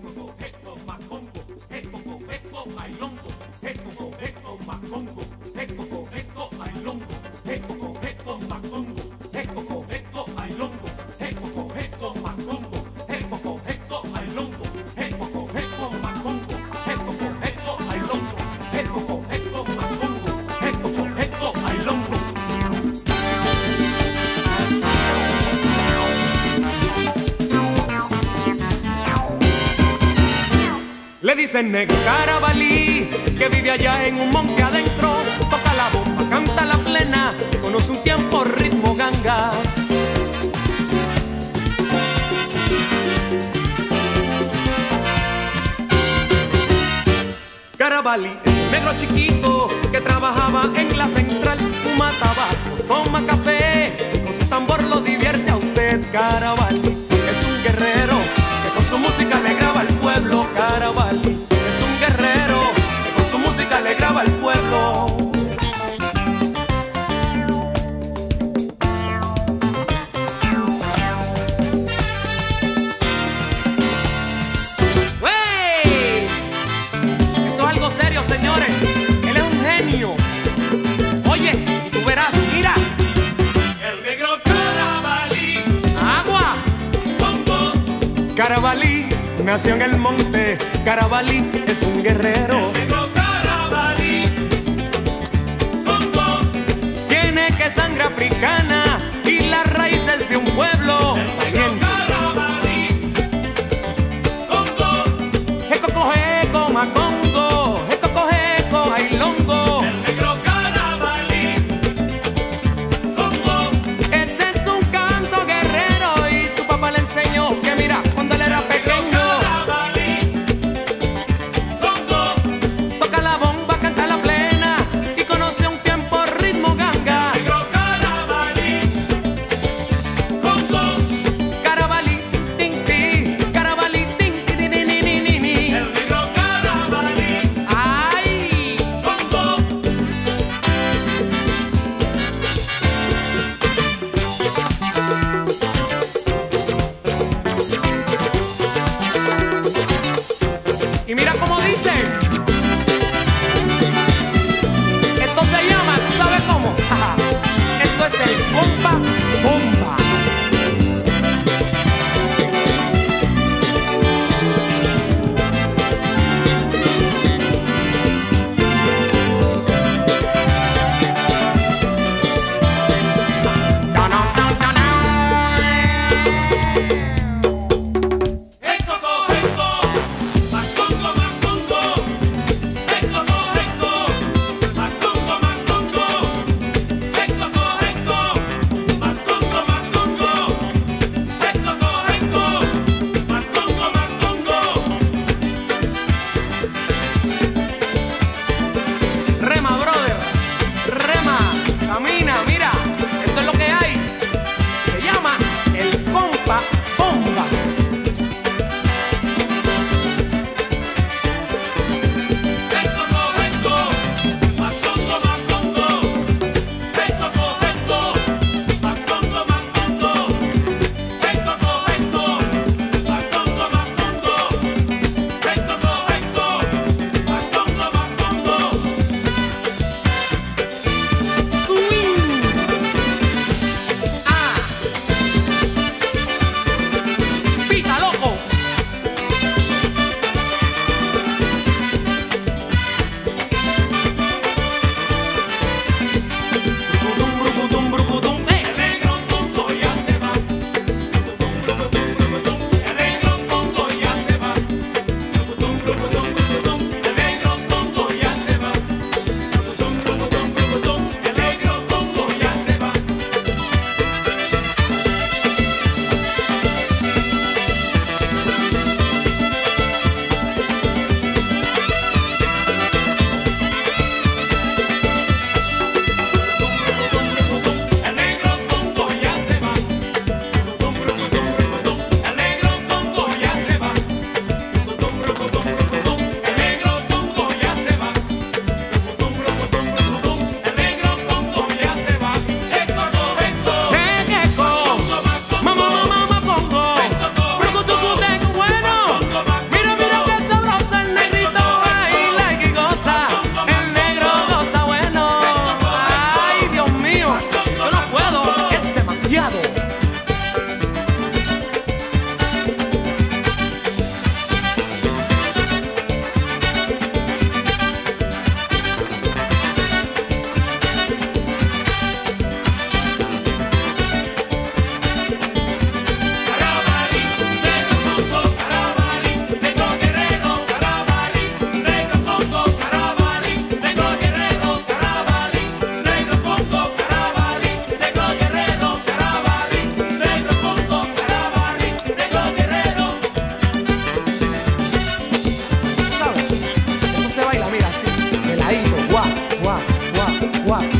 Le dicen negro Carabali, que vive allá en un monte adentro. Toca la bomba, canta la plena, conoce un tiempo ritmo ganga. Carabali es un negro chiquito que trabajaba en la central. Fuma tabaco, toma café, con su tambor lo divierte a usted. Carabali es un guerrero que con su música alegraba al pueblo. Carabali es un guerrero que con su música alegraba al pueblo. ¡Wey! Esto es algo serio, señores. Él es un genio. Oye, y tú verás, mira. El negro Carabali. Agua. Congo. Carabali nació en el monte. Carabali es un guerrero. El negro Carabali. Congo. Tiene que sangre africana y las raíces de un pueblo. El negro Carabali. Congo. Eco coge macongo, eco coge ailongo. El negro Carabali. Congo. Ese es un canto guerrero y su papá le enseñó que mira, cuando él era pequeño, toca la bomba, canta la plena y conoce un tiempo ritmo ganga. Carabali, tinti, Carabali, tinti, ni, ni, ni, ni, ni, ni. El negro Carabali. ¡Ay! Congo. Y mira cómo dice. Esto se llama, ¿tú sabes cómo? Esto es el bomba, bomba. guapo.